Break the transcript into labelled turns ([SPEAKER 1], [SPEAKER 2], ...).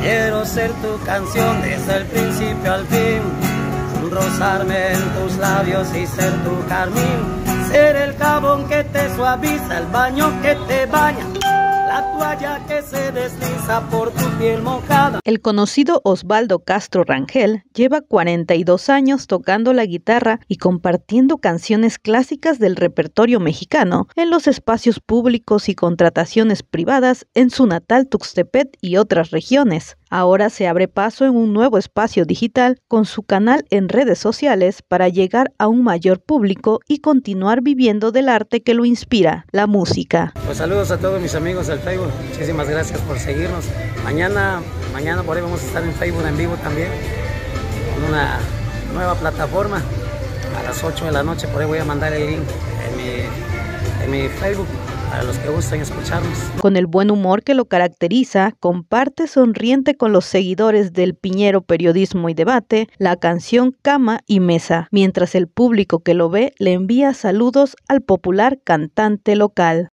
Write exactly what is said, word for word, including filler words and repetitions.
[SPEAKER 1] Quiero ser tu canción desde el principio al fin, rozarme en tus labios y ser tu carmín, ser el jabón que te suaviza, el baño que te baña, la toalla que se desliza por tu piel mojada.
[SPEAKER 2] El conocido Osvaldo Castro Rangel lleva cuarenta y dos años tocando la guitarra y compartiendo canciones clásicas del repertorio mexicano en los espacios públicos y contrataciones privadas en su natal Tuxtepec y otras regiones. Ahora se abre paso en un nuevo espacio digital con su canal en redes sociales para llegar a un mayor público y continuar viviendo del arte que lo inspira, la música.
[SPEAKER 1] Pues saludos a todos mis amigos del Facebook, muchísimas gracias por seguirnos. Mañana, mañana por ahí vamos a estar en Facebook en vivo también, con una nueva plataforma. A las ocho de la noche por ahí voy a mandar el link en mi, en mi Facebook, para los que gusten escucharnos.
[SPEAKER 2] Con el buen humor que lo caracteriza, comparte sonriente con los seguidores del Piñero Periodismo y Debate la canción Cama y Mesa, mientras el público que lo ve le envía saludos al popular cantante local.